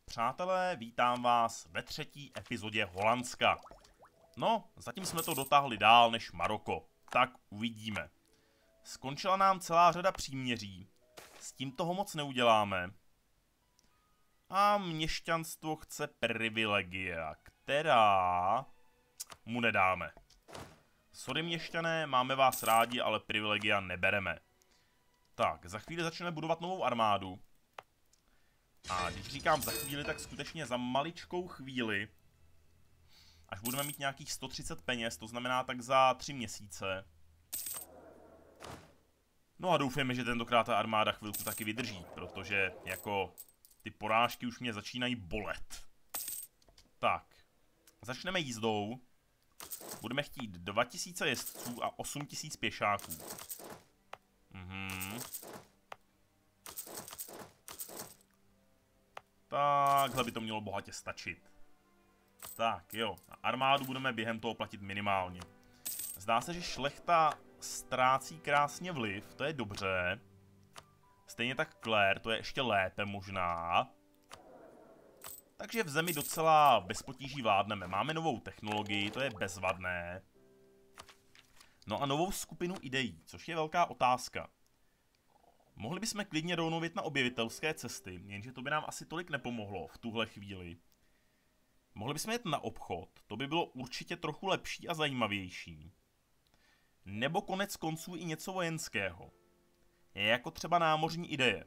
Přátelé, vítám vás ve 3. epizodě Holandska. No, zatím jsme to dotáhli dál než Maroko. Tak uvidíme. Skončila nám celá řada příměří. S tím toho moc neuděláme. A měšťanstvo chce privilegia, která mu nedáme. Sorry měšťané, máme vás rádi, ale privilegia nebereme. Tak, za chvíli začneme budovat novou armádu. A když říkám za chvíli, tak skutečně za maličkou chvíli, až budeme mít nějakých 130 peněz, to znamená tak za 3 měsíce. No a doufejme, že tentokrát ta armáda chvilku taky vydrží, protože jako ty porážky už mě začínají bolet. Tak, začneme jízdou. Budeme chtít 2000 jezdců a 8000 pěšáků. Takhle by to mělo bohatě stačit. Tak jo, a armádu budeme během toho platit minimálně. Zdá se, že šlechta ztrácí krásně vliv, to je dobře. Stejně tak Claire, to je ještě lépe možná. Takže v zemi docela bez potíží vládneme. Máme novou technologii, to je bezvadné. No a novou skupinu ideí, což je velká otázka. Mohli bychom klidně rovnou jít na objevitelské cesty, jenže to by nám asi tolik nepomohlo v tuhle chvíli. Mohli bychom jít na obchod, to by bylo určitě trochu lepší a zajímavější. Nebo konec konců i něco vojenského. Je jako třeba námořní ideje.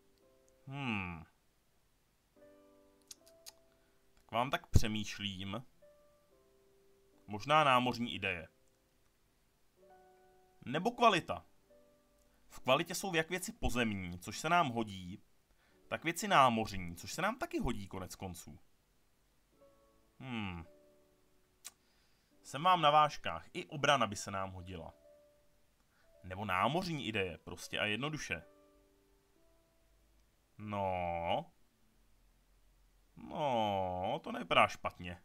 Tak vám tak přemýšlím. Možná námořní ideje. Nebo kvalita. V kvalitě jsou jak věci pozemní, což se nám hodí, tak věci námořní, což se nám taky hodí konec konců. Jsem vám na vážkách, i obrana by se nám hodila. Nebo námořní ideje, prostě a jednoduše. No, to nevypadá špatně.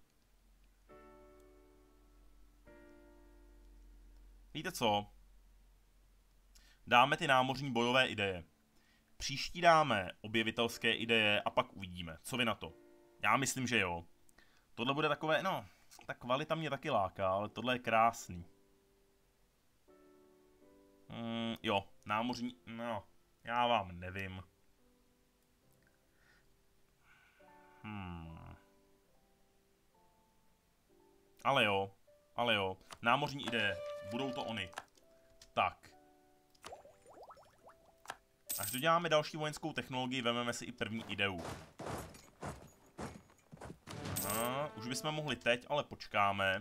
Víte co? Dáme ty námořní bojové ideje. Příští dáme objevitelské ideje a pak uvidíme. Co vy na to? Já myslím, že jo. Tohle bude takové, no, ta kvalita mě taky láká, ale tohle je krásný. Jo, námořní, no, já vám nevím. Ale jo, námořní ideje, budou to oni. Tak. Až doděláme další vojenskou technologii, vezmeme si i první ideu. Už bychom mohli teď, ale počkáme.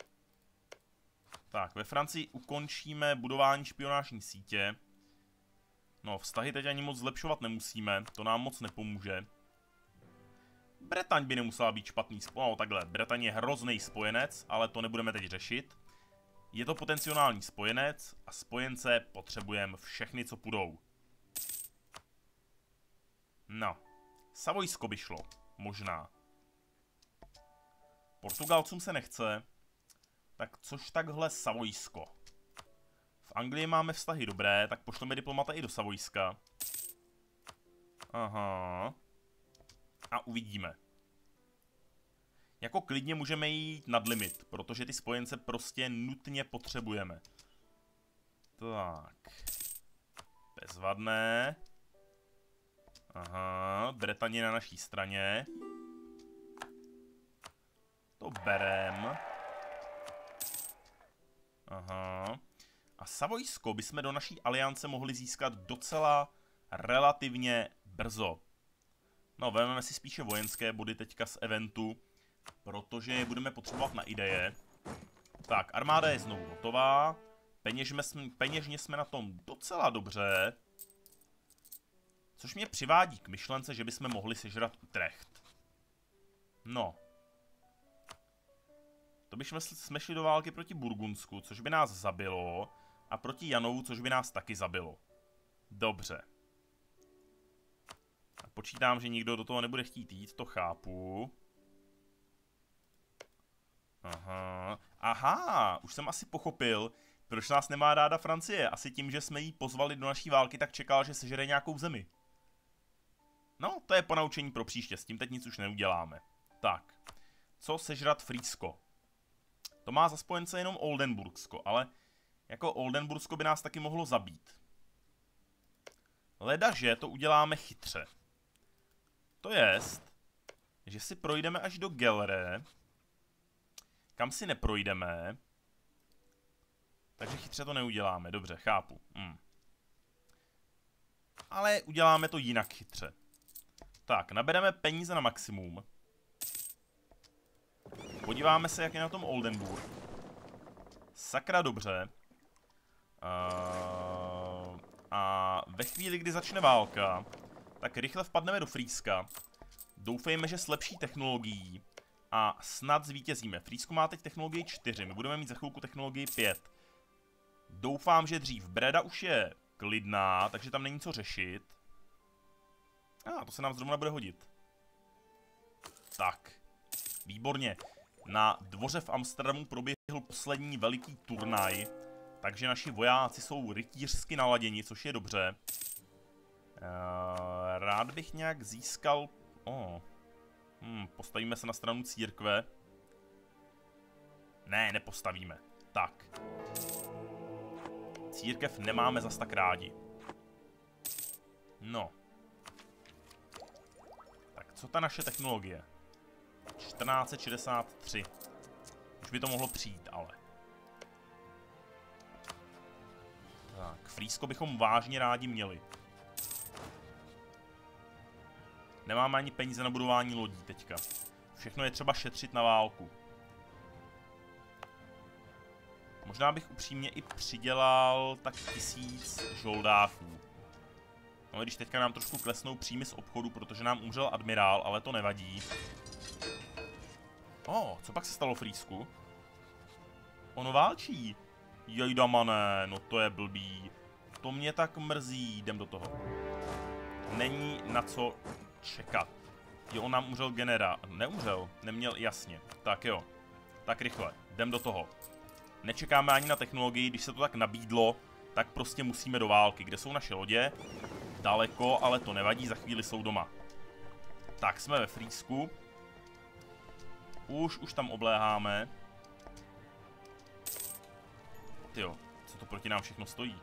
Tak, ve Francii ukončíme budování špionážní sítě. No, vztahy teď ani moc zlepšovat nemusíme, to nám moc nepomůže. Bretaň by nemusela být špatný spojenec, no takhle, Bretaň je hrozný spojenec, ale to nebudeme teď řešit. Je to potenciální spojenec a spojence potřebujeme všechny, co půjdou. No, Savojsko by šlo, možná. Portugalcům se nechce, tak což takhle Savojsko. V Anglii máme vztahy dobré, tak pošleme diplomata i do Savojska. Aha. A uvidíme. Jako klidně můžeme jít nad limit, protože ty spojence prostě nutně potřebujeme. Tak. Bezvadné. Aha, Bretaň je na naší straně. To berem. Aha. A Savojsko bychom do naší aliance mohli získat docela relativně brzo. No, vezmeme si spíše vojenské body teďka z eventu, protože je budeme potřebovat na ideje. Tak, armáda je znovu hotová. Peněžně jsme na tom docela dobře. Což mě přivádí k myšlence, že bychom mohli sežrat Utrecht. No. To bychom šli do války proti Burgundsku, což by nás zabilo, a proti Janovu, což by nás taky zabilo. Dobře. A počítám, že nikdo do toho nebude chtít jít, to chápu. Aha, už jsem asi pochopil, proč nás nemá ráda Francie. Asi tím, že jsme jí pozvali do naší války, tak čekal, že sežere nějakou zemi. No, to je ponaučení pro příště, s tím teď nic už neuděláme. Tak, co sežrat Frýsko? To má za spojence jenom Oldenburgsko, ale jako Oldenburgsko by nás taky mohlo zabít. Ledaže to uděláme chytře. To jest, že si projdeme až do Gelre, kam si neprojdeme, takže chytře to neuděláme, dobře, chápu. Ale uděláme to jinak chytře. Tak, nabereme peníze na maximum. Podíváme se, jak je na tom Oldenburg. Sakra dobře. A ve chvíli, kdy začne válka, tak rychle vpadneme do Frýska. Doufejme, že s lepší technologií a snad zvítězíme. Frýsko má teď technologii 4, my budeme mít za chvilku technologii 5. Doufám, že dřív. Breda už je klidná, takže tam není co řešit. To se nám zrovna bude hodit. Tak, výborně. Na dvoře v Amsterdamu proběhl poslední veliký turnaj, takže naši vojáci jsou rytířsky naladěni, což je dobře. Rád bych nějak získal... postavíme se na stranu církve. Ne, nepostavíme. Tak. Církev nemáme zas tak rádi. No. Tak, co ta naše technologie? 1463. Už by to mohlo přijít, ale. Tak, Frýsko bychom vážně rádi měli. Nemáme ani peníze na budování lodí teďka. Všechno je třeba šetřit na válku. Možná bych upřímně i přidělal tak 1000 žoldáků. No, když teďka nám trošku klesnou příjmy z obchodu, protože nám umřel admirál, ale to nevadí. Co pak se stalo Frýsku? Ono válčí. Jejdamané, no to je blbý. To mě tak mrzí, jdem do toho. Není na co čekat. Jo, on nám umřel generál. Neumřel, neměl, jasně. Tak jo, tak rychle, jdem do toho. Nečekáme ani na technologii, když se to tak nabídlo, tak prostě musíme do války. Kde jsou naše lodě? Daleko, ale to nevadí, za chvíli jsou doma. Tak, jsme ve Frýsku. Už tam obléháme. Tyjo, co to proti nám všechno stojí?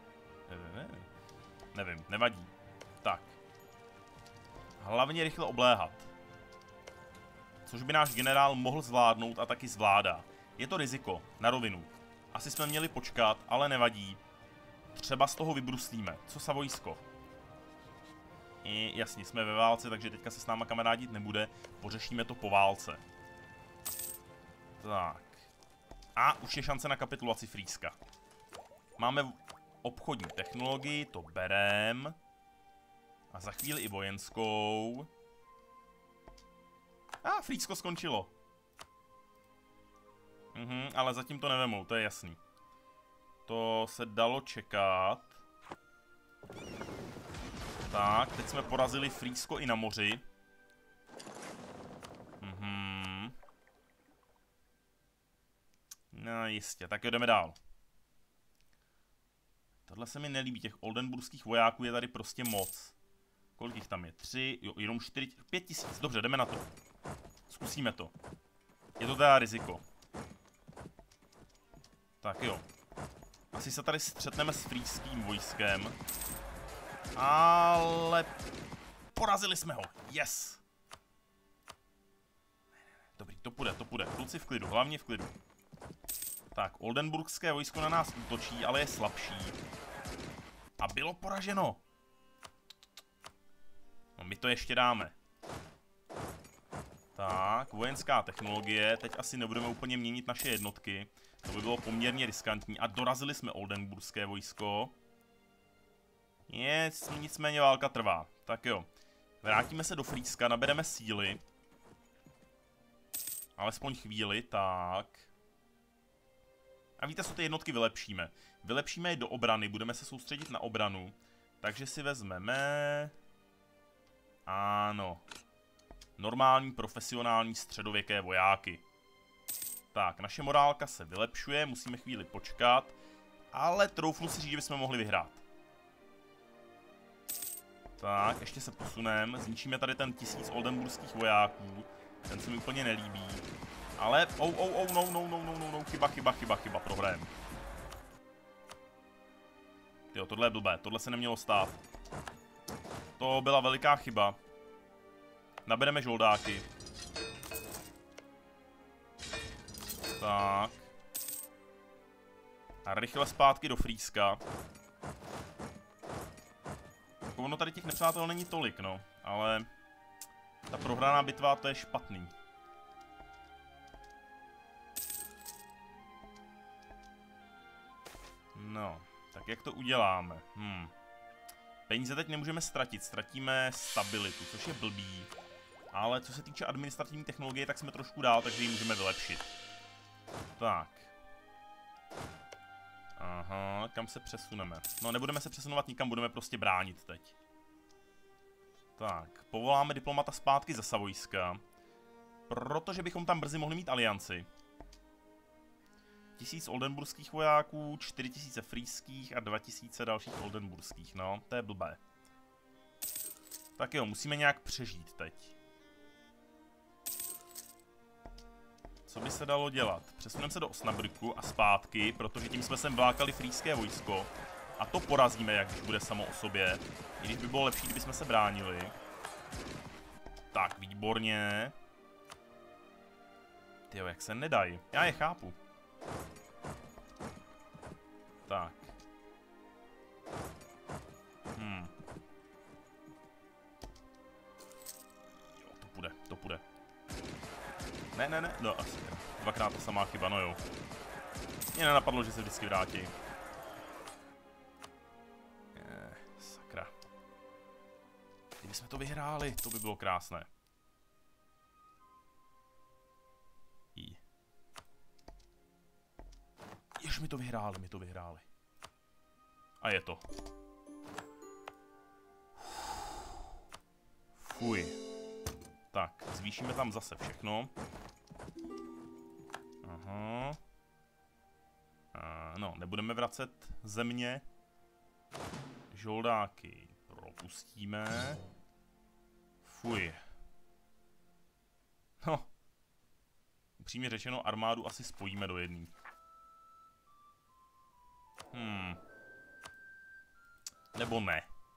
Nevím, nevadí. Tak. Hlavně rychle obléhat. Což by náš generál mohl zvládnout a taky zvládá. Je to riziko, na rovinu. Asi jsme měli počkat, ale nevadí. Třeba z toho vybruslíme. Co Savojsko? Jasně, jsme ve válce, takže teďka se s náma kamarádit nebude. Pořešíme to po válce. Tak. A už je šance na kapitulaci Frýska. Máme obchodní technologii, to berem. A za chvíli i vojenskou. Frýsko skončilo. Ale zatím to nevemou, to je jasný. To se dalo čekat. Tak, teď jsme porazili Frýsko i na moři. No jistě, tak jo, jdeme dál. Tohle se mi nelíbí, těch oldenburských vojáků je tady prostě moc. Kolik jich tam je? 3, jo, jenom 4, 5000, dobře, jdeme na to. Zkusíme to. Je to teda riziko. Tak jo. Asi se tady střetneme s frýským vojskem. Ale... porazili jsme ho. Yes! Dobrý, to půjde. Kluci v klidu, hlavně v klidu. Tak, oldenburgské vojsko na nás útočí, ale je slabší. A bylo poraženo. No, my to ještě dáme. Tak, vojenská technologie. Teď asi nebudeme úplně měnit naše jednotky. To by bylo poměrně riskantní. A dorazili jsme oldenburgské vojsko. Nicméně válka trvá. Tak jo. Vrátíme se do Frýska, nabereme síly. Alespoň chvíli, tak. A víte, co ty jednotky vylepšíme? Vylepšíme je do obrany, budeme se soustředit na obranu. Takže si vezmeme... Ano. Normální, profesionální, středověké vojáky. Tak, naše morálka se vylepšuje, musíme chvíli počkat. Ale troufnu si říct, že bychom mohli vyhrát. Tak, ještě se posuneme. Zničíme tady ten 1000 oldenburských vojáků. Ten se mi úplně nelíbí. Ale, no, chyba, prohrajem. Jo, tohle je blbé, tohle se nemělo stát. To byla veliká chyba. Nabereme žoldáky. Tak. A rychle zpátky do Frýska. Ono tady těch nepřátel není tolik, no. Ale ta prohraná bitva, to je špatný. No, tak jak to uděláme? Peníze teď nemůžeme ztratit, ztratíme stabilitu, což je blbý. Ale co se týče administrativní technologie, tak jsme trošku dál, takže ji můžeme vylepšit. Tak. Aha, kam se přesuneme? No, nebudeme se přesunovat nikam, budeme prostě bránit teď. Tak, povoláme diplomata zpátky ze Savojska. Protože bychom tam brzy mohli mít alianci. 1000 oldenburských vojáků, 4000 frýských a 2000 dalších oldenburských, no, to je blbé. Tak jo, musíme nějak přežít teď. Co by se dalo dělat? Přesuneme se do Osnabrücku a zpátky, protože tím jsme sem vlákali frýské vojsko. A to porazíme, jak když bude samo o sobě. I když by bylo lepší, kdybychom se bránili. Tak, výborně. Tyjo, jak se nedají. Já je chápu. Tak. Jo, to půjde. Ne, no asi. Dvakrát ta samá chyba, no jo. Mě nenapadlo, že se vždycky vrátí. Sakra. Kdybychom to vyhráli, to by bylo krásné. Jež mi to vyhráli. A je to. Fuj. Tak, zvýšíme tam zase všechno. Aha. No, nebudeme vracet země. Žoldáky propustíme. Fuj. No. Upřímně řečeno, armádu asi spojíme do jedné. Nebo ne.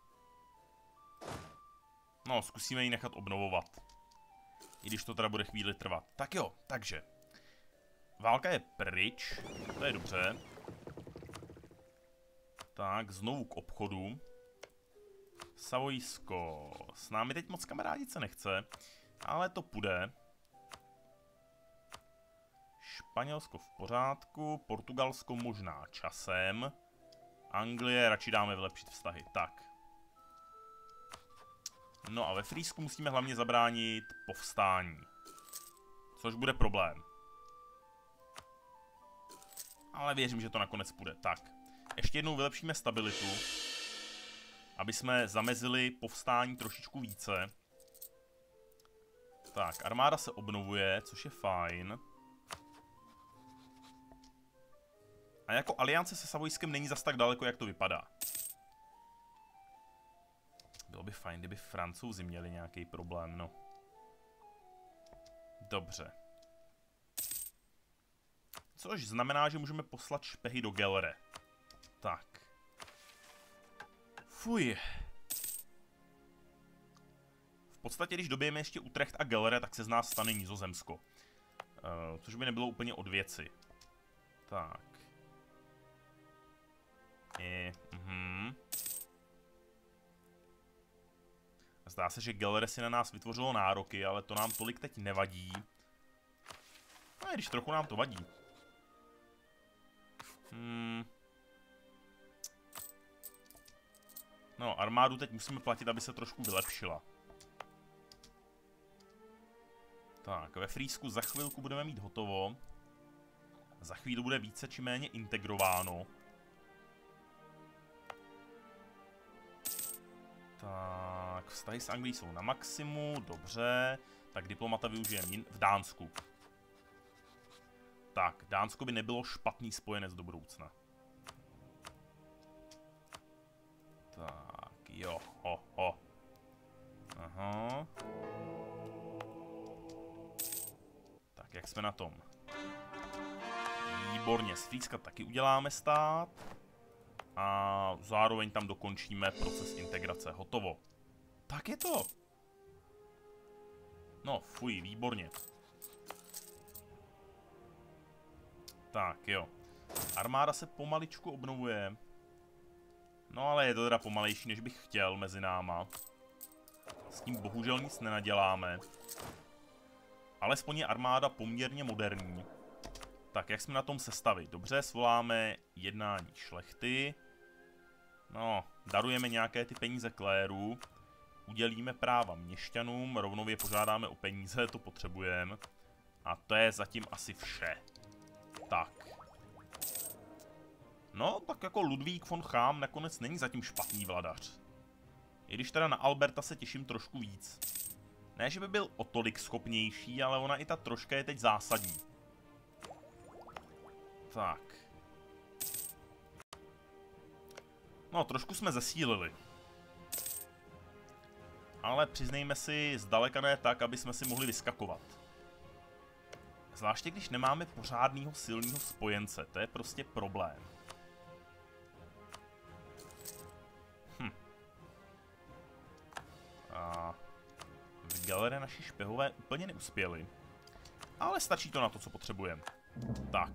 No, zkusíme ji nechat obnovovat. I když to teda bude chvíli trvat. Tak jo, takže. Válka je pryč. To je dobře. Tak, znovu k obchodu. Savojsko. S námi teď moc kamarádit se nechce. Ale to půjde. Španělsko v pořádku. Portugalsko možná časem. Anglie radši dáme vylepšit vztahy. Tak. No a ve Frýsku musíme hlavně zabránit povstání. Což bude problém. Ale věřím, že to nakonec půjde. Tak. Ještě jednou vylepšíme stabilitu. Aby jsme zamezili povstání trošičku více. Tak, armáda se obnovuje, což je fajn. A jako aliance se Savojskem není zas tak daleko, jak to vypadá. Bylo by fajn, kdyby Francouzi měli nějaký problém, no. Dobře. Což znamená, že můžeme poslat špehy do Gelre. Tak. Fuj. V podstatě, když dobijeme ještě Utrecht a Gelre, tak se z nás stane Nizozemsko. Což by nebylo úplně od věci. Tak. Zdá se, že Gelre si na nás vytvořilo nároky, ale to nám tolik teď nevadí. No, když trochu nám to vadí. No, armádu teď musíme platit, aby se trošku vylepšila. Tak, ve Frýsku za chvilku budeme mít hotovo. Za chvíli bude více či méně integrováno. Tak, vztahy s Anglií jsou na maximu, dobře. Tak diplomata využijeme v Dánsku. Tak, Dánsko by nebylo špatný spojenec do budoucna. Tak, jo, Aha. Tak, jak jsme na tom? Výborně, z Frýska taky uděláme stát. A zároveň tam dokončíme proces integrace. Hotovo. Tak je to. No, fuj, výborně. Tak, jo. Armáda se pomaličku obnovuje. No, ale je to teda pomalejší, než bych chtěl mezi náma. S tím bohužel nic nenaděláme. Alespoň je armáda poměrně moderní. Tak, jak jsme na tom sestavit? Dobře, svoláme jednání šlechty. No, darujeme nějaké ty peníze kléru. Udělíme práva měšťanům, rovnou je požádáme o peníze, to potřebujeme. A to je zatím asi vše. Tak. No, tak jako Ludvík von Cham nakonec není zatím špatný vladař. I když teda na Alberta se těším trošku víc. Ne, že by byl o tolik schopnější, ale ona i ta troška je teď zásadní. Tak. No, trošku jsme zesílili. Ale přiznejme si, zdaleka ne tak, aby jsme si mohli vyskakovat. Zvláště když nemáme pořádného silného spojence, to je prostě problém. A v Galere naši špehové úplně neuspěli. Ale stačí to na to, co potřebujeme. Tak.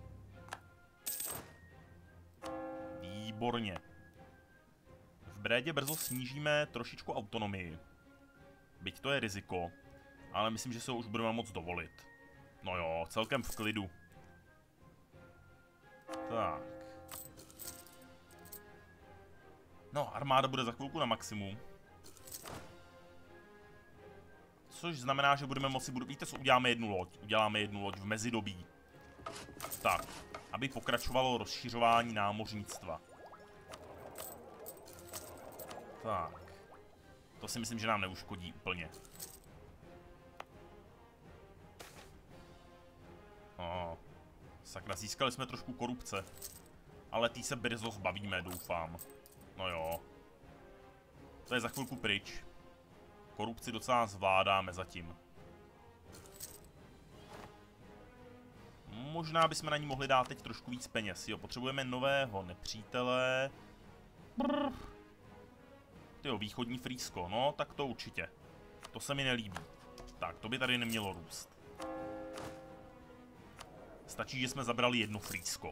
Výborně. V Brédě brzo snížíme trošičku autonomii. Byť to je riziko, ale myslím, že se ho už budeme moct dovolit. No jo, celkem v klidu. Tak. No, armáda bude za chvilku na maximum. Což znamená, že budeme moci... Víte co, uděláme jednu loď. Uděláme jednu loď v mezidobí. Tak, aby pokračovalo rozšiřování námořnictva. Tak. To si myslím, že nám neuškodí úplně. Sakra, získali jsme trošku korupce. Ale tý se brzo zbavíme, doufám. No jo. To je za chvilku pryč. Korupci docela zvládáme zatím. Možná bychom na ní mohli dát teď trošku víc peněz. Jo, potřebujeme nového nepřítele. Tyjo, východní Frýsko. No, tak to určitě. To se mi nelíbí. Tak, to by tady nemělo růst. Stačí, že jsme zabrali jedno Frýsko.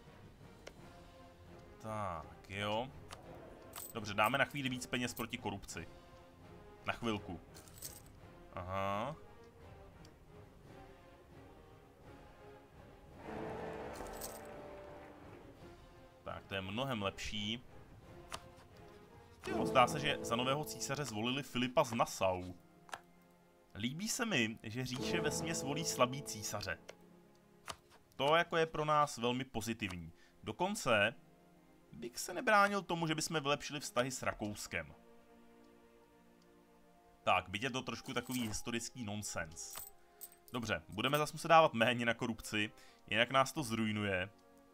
Tak, jo. Dobře, dáme na chvíli víc peněz proti korupci. Na chvilku. Aha. Tak, to je mnohem lepší. Jo, zdá se, že za nového císaře zvolili Filipa z Nassau. Líbí se mi, že říše vesměs volí slabý císaře. To jako je pro nás velmi pozitivní. Dokonce bych se nebránil tomu, že bychom vylepšili vztahy s Rakouskem. Tak, byť je to trošku takový historický nonsens. Dobře, budeme zase muset dávat méně na korupci, jinak nás to zrujnuje.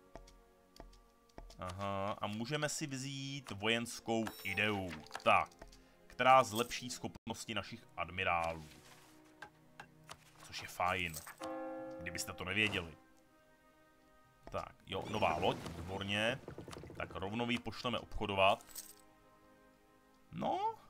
Aha, a můžeme si vzít vojenskou ideu. Tak, která zlepší schopnosti našich admirálů. Což je fajn, kdybyste to nevěděli. Tak, jo, nová loď, výborně. Tak rovnou ji pošleme obchodovat. No.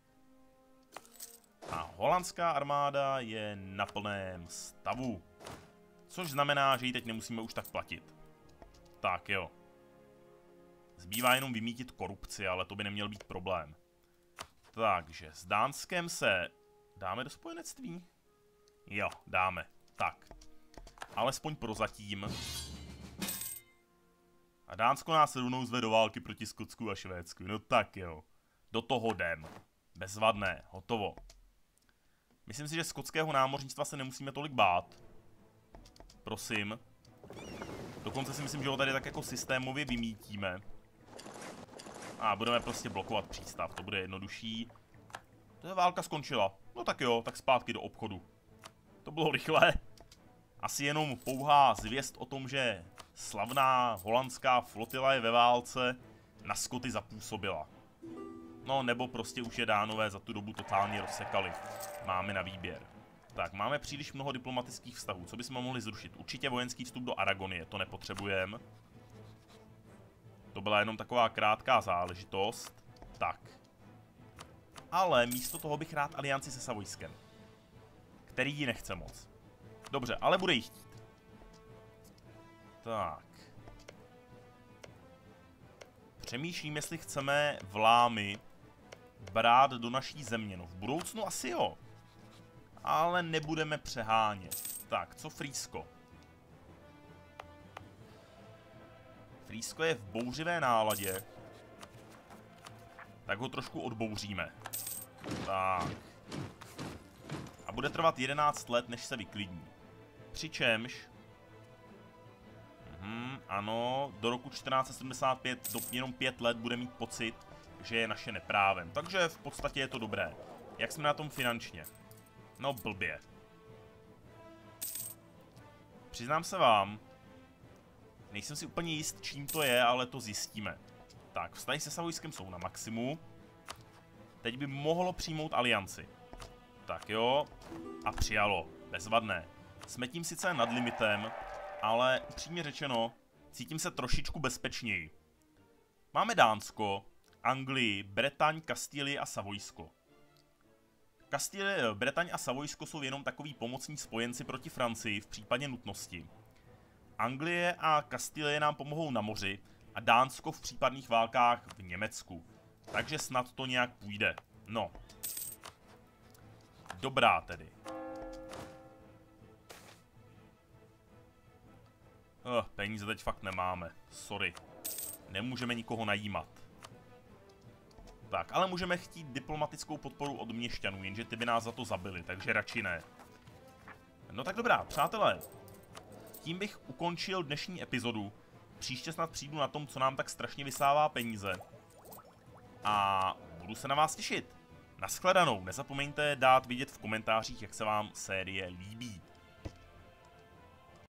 A holandská armáda je na plném stavu. Což znamená, že ji teď nemusíme už tak platit. Tak jo. Zbývá jenom vymítit korupci, ale to by neměl být problém. Takže s Dánskem se dáme do spojenectví? Jo, dáme. Tak. Alespoň prozatím. A Dánsko nás rovnou zve do války proti Skotsku a Švédsku. No tak jo. Do toho jdem. Bezvadné. Hotovo. Myslím si, že skotského námořnictva se nemusíme tolik bát. Prosím. Dokonce si myslím, že ho tady tak jako systémově vymítíme. A budeme prostě blokovat přístav. To bude jednodušší. To je válka skončila. No tak jo, tak zpátky do obchodu. To bylo rychle. Asi jenom pouhá zvěst o tom, že slavná holandská flotila je ve válce, na Skoty zapůsobila. No, nebo prostě už je Dánové za tu dobu totálně rozsekali. Máme na výběr. Tak, máme příliš mnoho diplomatických vztahů. Co bychom mohli zrušit? Určitě vojenský vstup do Aragonie, to nepotřebujeme. To byla jenom taková krátká záležitost. Tak. Ale místo toho bych rád alianci se Savojskem. Který ji nechce moc. Dobře, ale bude jí chtít. Tak. Přemýšlím, jestli chceme Vlámy brát do naší země. No v budoucnu asi jo. Ale nebudeme přehánět. Tak, co Frýsko? Frýsko je v bouřivé náladě. Tak ho trošku odbouříme. Tak. A bude trvat 11 let, než se vyklidní. Přičemž... ano, do roku 1475 jenom 5 let bude mít pocit, že je naše neprávem. Takže v podstatě je to dobré. Jak jsme na tom finančně? No blbě. Přiznám se vám, nejsem si úplně jist, čím to je, ale to zjistíme. Tak, vztahy se Savojskem jsou na maximu. Teď by mohlo přijmout alianci. Tak jo, a přijalo. Bezvadné. Jsme tím sice nad limitem, ale upřímně řečeno, cítím se trošičku bezpečněji. Máme Dánsko, Anglii, Bretaň, Kastílii a Savojsko. Bretaň a Savojsko jsou jenom takový pomocní spojenci proti Francii v případě nutnosti. Anglie a Kastílie nám pomohou na moři a Dánsko v případných válkách v Německu. Takže snad to nějak půjde. No. Dobrá tedy. Peníze teď fakt nemáme. Sorry. Nemůžeme nikoho najímat. Tak, ale můžeme chtít diplomatickou podporu od měšťanů, jenže ty by nás za to zabili, takže radši ne. No tak dobrá, přátelé. Tím bych ukončil dnešní epizodu. Příště snad přijdu na tom, co nám tak strašně vysává peníze. A budu se na vás těšit. Nashledanou. Nezapomeňte dát vidět v komentářích, jak se vám série líbí.